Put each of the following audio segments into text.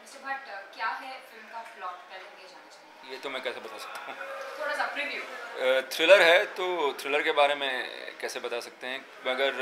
Mister Bhatt, क्या है film का प्लॉट, पहले हम ये जानना चाहेंगे। ये तो मैं कैसे बता सकता हूँ। थोड़ा सा प्रीव्यू। थ्रिलर है तो थ्रिलर के बारे में कैसे बता सकते हैं, मगर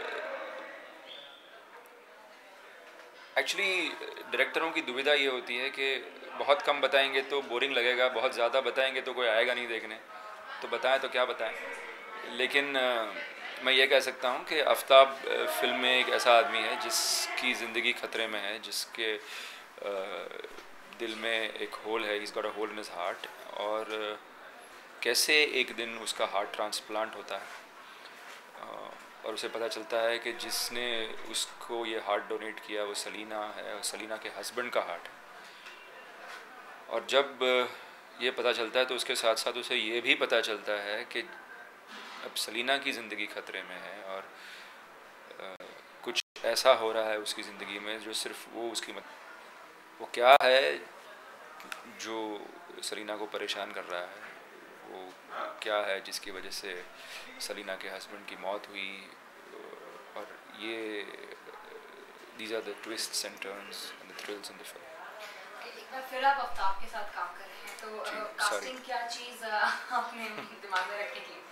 एक्चुअली डायरेक्टरों की दुविधा ये होती है कि बहुत कम बताएंगे तो बोरिंग लगेगा, बहुत ज़्यादा बताएंगे तो कोई आएगा नहीं देखने, तो बताएं तो क्या बताएं। लेकिन मैं ये कह सकता हूँ कि आफ्ताब फिल्म में एक ऐसा आदमी है जिसकी ज़िंदगी ख़तरे में है, जिसके दिल में एक होल है, is got a hole in his heart, और कैसे एक दिन उसका हार्ट ट्रांसप्लांट होता है और उसे पता चलता है कि जिसने उसको ये हार्ट डोनेट किया वो सलीना है, और सलीना के हस्बैंड का हार्ट है। और जब ये पता चलता है तो उसके साथ साथ उसे ये भी पता चलता है कि अब सलीना की ज़िंदगी ख़तरे में है, और कुछ ऐसा हो रहा है उसकी ज़िंदगी में जो सिर्फ वो उसकी वो क्या है जो सलीना को परेशान कर रहा है, वो क्या है जिसकी वजह से सलीना के हस्बैंड की मौत हुई। और ये these are the twists and turns and the thrills in the film. एक बार फिर आप आफ्ताब के साथ काम कर रहे हैं, तो जी सॉरी। कास्टिंग क्या चीज़ आपने दिमाग में रखने की।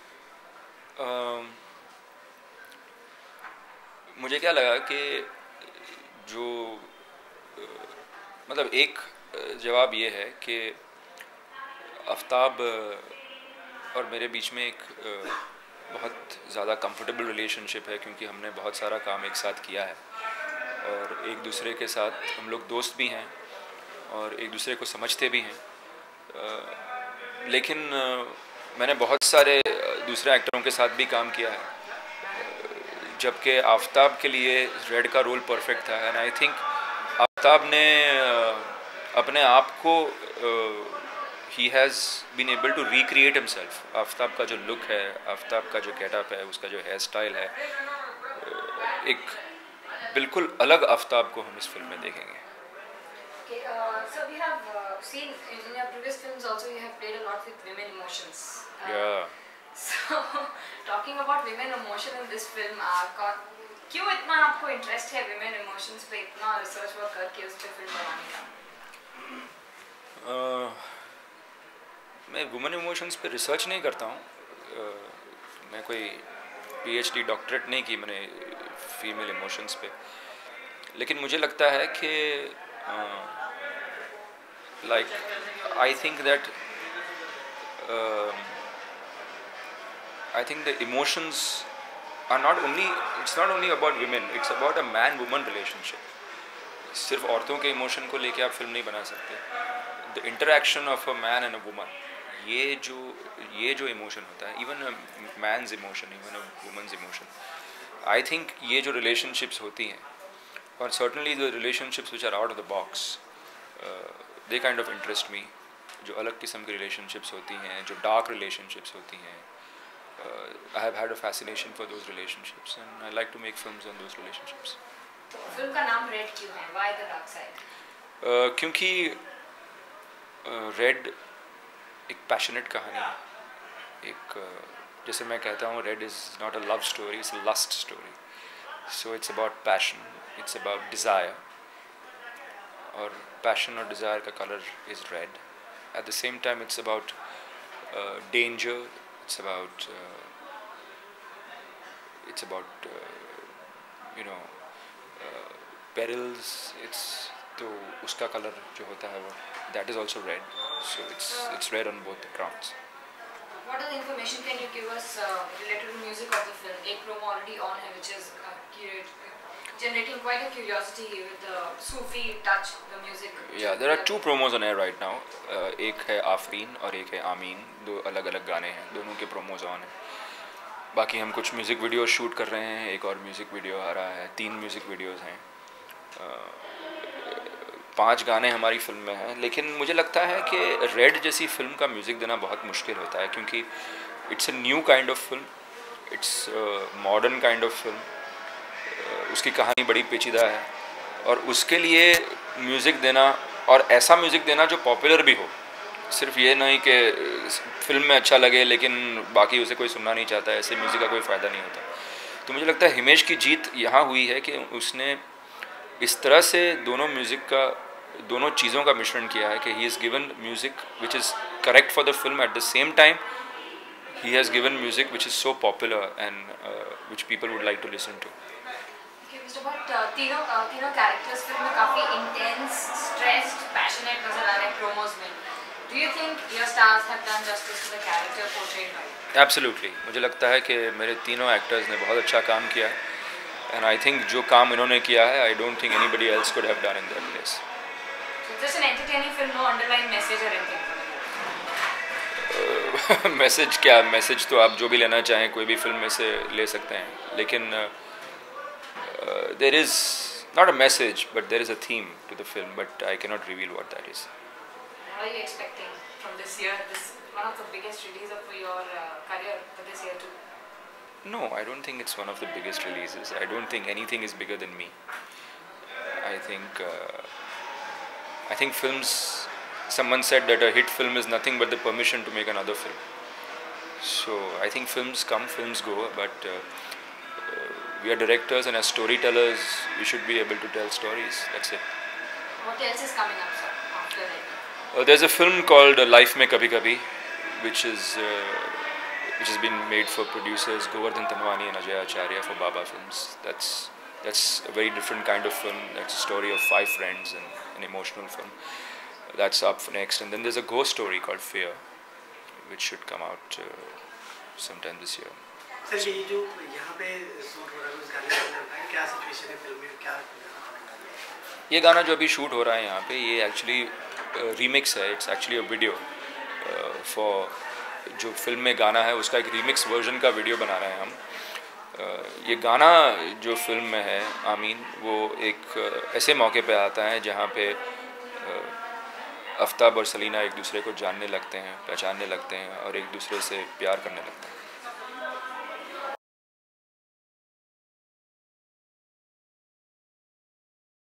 मुझे क्या लगा कि जो मतलब एक जवाब ये है कि आफ्ताब और मेरे बीच में एक बहुत ज़्यादा कंफर्टेबल रिलेशनशिप है, क्योंकि हमने बहुत सारा काम एक साथ किया है और एक दूसरे के साथ हम लोग दोस्त भी हैं और एक दूसरे को समझते भी हैं। लेकिन मैंने बहुत सारे दूसरे एक्टरों के साथ भी काम किया है, जबकि आफ्ताब के लिए रेड का रोल परफेक्ट था। एंड आई थिंक आफ्ताब ने अपने आप को ही has been able to recreate himself. Aftab का जो लुक है, आफ्ताब का जो गेटअप है, उसका जो हेयर स्टाइल है, एक बिल्कुल अलग आफ्ताब को हम इस फिल्म में देखेंगे। Okay, so we have seen in your previous films also you have played a lot with women emotions. या So talking about women emotion in this film, क्यों इतना आपको इंटरेस्ट है women emotions पे, इतना रिसर्च वर्क करके उस पे फिल्म बनाने का? मैं वुमेन इमोशंस पे रिसर्च नहीं करता हूँ। मैं कोई पीएचडी डॉक्टरेट नहीं की मैंने फीमेल इमोशंस पे, लेकिन मुझे लगता है कि like I think that I think the emotions are not only, it's not only about women, it's about a man woman relationship. सिर्फ औरतों के इमोशन को लेके आप फिल्म नहीं बना सकते। The interaction of a man and a woman, ये जो इमोशन होता है, even a man's emotion, even a woman's emotion, I think ये जो रिलेशनशिप्स होती हैं, और certainly the relationships which are out of the box, they kind of interest me. जो अलग किस्म की रिलेशनशिप्स होती हैं, जो डार्क रिलेशनशिप्स होती हैं, I have had a fascination for those relationships and I like to make films on those relationships. तो फिल्म का नाम रेड क्यों है? Why the dark side? क्योंकि रेड एक पैशनेट कहानी है, एक जैसे मैं कहता हूँ, Red is not a love story, it's a lust story. So it's about passion, it's about desire, और पैशन और डिज़ायर का colour is red. At the same time it's about danger, it's about you know perils, it's तो उसका colour जो होता है वो that is also red, so it's red on both the counts. What other information can you give us related to music of the film? एक promo already on है which is generating quite a curiosity with the Sufi touch, the music. Yeah, there are two promos on air right now. एक है आफरीन और एक है आमीन, दो अलग अलग गाने हैं, दोनों के प्रोमोज ऑन हैं। बाकी हम कुछ म्यूज़िक वीडियो शूट कर रहे हैं, एक और म्यूज़िक वीडियो आ रहा है, 3 म्यूज़िक वीडियोस हैं, 5 गाने हमारी फिल्म में हैं। लेकिन मुझे लगता है कि रेड जैसी फिल्म का म्यूज़िक देना बहुत मुश्किल होता है, क्योंकि it's a new kind of film, it's modern kind of film, उसकी कहानी बड़ी पेचीदा है, और उसके लिए म्यूज़िक देना, और ऐसा म्यूज़िक देना जो पॉपुलर भी हो, सिर्फ ये नहीं कि फिल्म में अच्छा लगे लेकिन बाकी उसे कोई सुनना नहीं चाहता, ऐसे म्यूज़िक का कोई फ़ायदा नहीं होता। तो मुझे लगता है हिमेश की जीत यहाँ हुई है कि उसने इस तरह से दोनों म्यूज़िक का दोनों चीज़ों का मिश्रण किया है कि he is given music which is correct for the film, at the same time he has given music which is so popular and which people would like to listen to. Okay, Mr. Bhatt, तीनों characters film में काफी intense, stressed, passionate नजर आ रहे हैं promos में. Do you think your stars have done justice to the character portrayed by you? Absolutely. मुझे लगता है कि मेरे तीनों एक्टर्स ने बहुत अच्छा काम किया है, and I think जो काम इन्होंने किया है, I don't think anybody else could have done in their place. So just an entertaining film, no underlying message or anything. Message क्या, मैसेज तो आप जो भी लेना चाहें कोई भी फिल्म में से ले सकते हैं, लेकिन there is not a message but there is a theme to the film, but I can not reveal what that is. What are you expecting from this year? This one of the biggest release of your career for this year too. No, I don't think it's one of the biggest releases. I don't think anything is bigger than me. I think films. Someone said that a hit film is nothing but the permission to make another film. So I think films come, films go, but we are directors, and as storytellers, we should be able to tell stories. That's it. What else is coming up, sir, after that? There's a film called Life Mein Kabhi Kabhi, which has been made for producers Govardhan Tanwani and Ajay Acharya for Baba Films. That's a very different kind of film. That's a story of 5 friends and an emotional film. That's up for next, and then there's a ghost story called Fear, which should come out sometime this year. Sir ये जो यहाँ पे shoot हो रहा है उस गाने का क्या सिचुएशन है फिल्म में, क्या ये गाना जो अभी शूट हो रहा है यहाँ पे, ये एक्चुअली रीमिक्स है. It's actually a video for जो फिल्म में गाना है उसका एक रीमिक्स वर्जन का वीडियो बना रहे हैं हम. ये गाना जो फिल्म में है आमीन, वो एक ऐसे मौके पे आता है जहाँ पे आफ्ताब और सलीना एक दूसरे को जानने लगते हैं, पहचानने लगते हैं और एक दूसरे से प्यार करने लगते हैं.